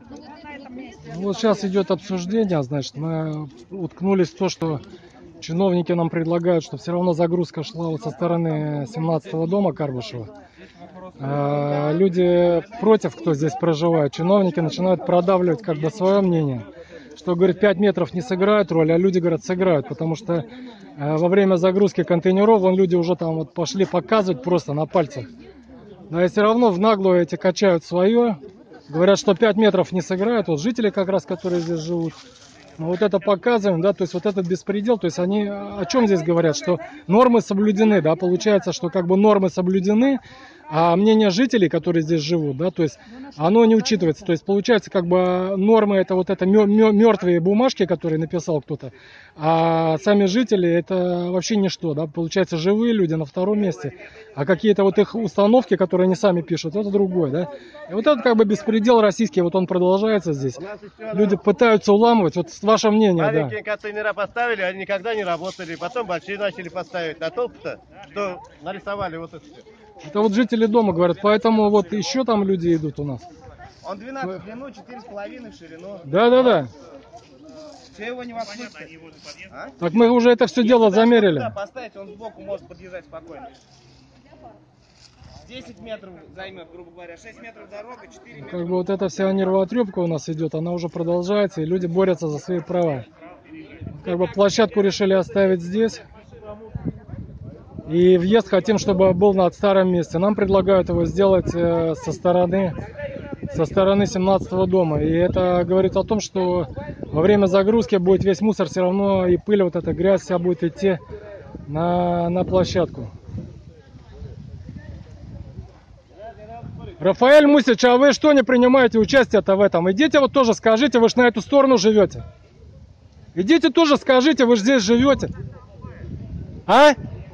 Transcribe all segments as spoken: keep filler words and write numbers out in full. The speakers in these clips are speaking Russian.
Вот сейчас идет обсуждение, значит, мы уткнулись в то, что чиновники нам предлагают, что все равно загрузка шла вот со стороны семнадцатого дома Карбышева. А люди против, кто здесь проживает, чиновники начинают продавливать как бы свое мнение, что, говорит, пять метров не сыграют роль, а люди, говорят, сыграют, потому что во время загрузки контейнеров вон люди уже там вот пошли показывать просто на пальцах. Да и все равно в наглую эти качают свое. Говорят, что пять метров не сыграют. Вот жители как раз, которые здесь живут. Ну, вот это показываем, да, то есть вот этот беспредел, то есть они о чем здесь говорят, что нормы соблюдены, да, получается, что как бы нормы соблюдены, а мнение жителей, которые здесь живут, да, то есть оно не учитывается, то есть получается как бы нормы это вот это мертвые бумажки, которые написал кто-то, а сами жители это вообще ничто, да, получается живые люди на втором месте, а какие-то вот их установки, которые они сами пишут, это другое, да, и вот этот как бы беспредел российский, вот он продолжается здесь, люди пытаются уламывать, вот ваше мнение, маленькие да. контейнера поставили, они никогда не работали, потом большие начали поставить, а толку-то, что нарисовали вот это все. Это вот жители дома говорят, поэтому вот еще там люди идут у нас. Он двенадцать в длину, четыре с половиной в ширину. Да, да, да. Все его не воспустят. А? Так мы уже это все дело замерили. Сюда поставить, он сбоку может подъезжать спокойно. десять метров займет, грубо говоря, шесть метров дорога, четыре метра. Как бы вот эта вся нервоотрепка у нас идет, она уже продолжается, и люди борются за свои права. Как бы площадку решили оставить здесь. И въезд хотим, чтобы был на старом месте. Нам предлагают его сделать со стороны, со стороны семнадцатого дома. И это говорит о том, что во время загрузки будет весь мусор все равно, и пыль, вот эта грязь вся будет идти на, на площадку. Рафаэль Мусич, а вы что не принимаете участие-то в этом? Идите вот тоже скажите, вы же на эту сторону живете. Идите тоже скажите, вы же здесь живете. А?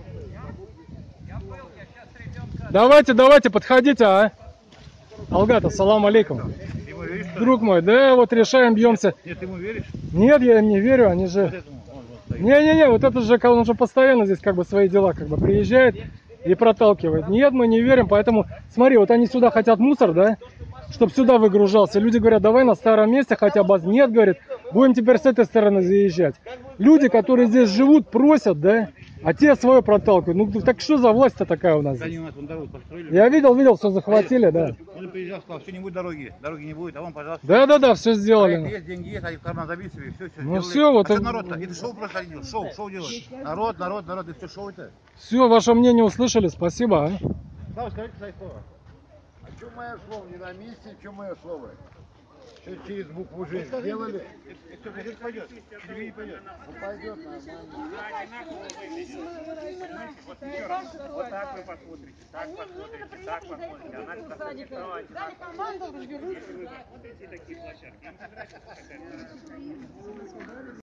Давайте, давайте, подходите, а? Алгат, ассаламу алейкум. Друг мой, да, вот решаем, бьемся. Нет, ты ему веришь? Нет, я им не верю, они же... Не-не-не, вот этот же, он же постоянно здесь как бы свои дела как бы приезжает и проталкивает. Нет, мы не верим, поэтому, смотри, вот они сюда хотят мусор, да, чтобы сюда выгружался. Люди говорят, давай на старом месте хотя бы. Нет, говорит, будем теперь с этой стороны заезжать. Люди, которые здесь живут, просят, да, а те свое проталкивают. Ну так что за власть-то такая у нас здесь? Они у нас вон дорогу построили. Я видел, видел, все захватили, да. Он приезжал, сказал, все, не будет дороги, дороги не будет, а он, пожалуйста. Да-да-да, все сделали. Есть, деньги есть, они в карман забили, все, все. Ну все, вот... А что народ-то? Это шоу проходил, шоу, шоу делать. Народ, народ, народ, и все шоу это. Все, ваше мнение услышали, спасибо, а? Слава, скажите свои слова. А что мое слово не на месте, что мое слово? Что через букву Ж сделали? Все, пойдет, пойдет. Не пойдет. Ну пойдет нормально. Вот так вы посмотрите, так посмотрите, так посмотрите. Она сзади команда разберутся. Вот эти такие площадки.